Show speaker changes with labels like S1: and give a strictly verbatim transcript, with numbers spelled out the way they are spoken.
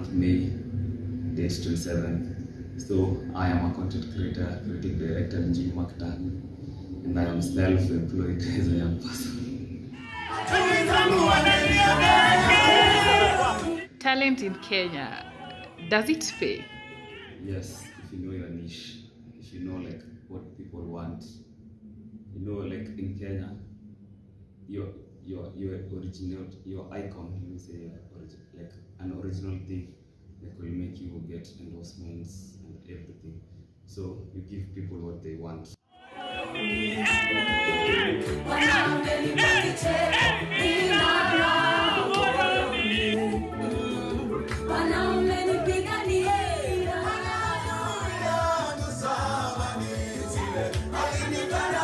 S1: month, May, date twenty-seventh. So I am a content creator, creative director, Njini Makitani, and I am self-employed as a young person.
S2: Talent in Kenya, does it pay?
S1: Yes, if you know your niche, if you know like what people want. You know, like in Kenya, your your your original, your icon, you say like an original thing that will make you get endorsements and everything. So you give people what they want.
S3: Wanaume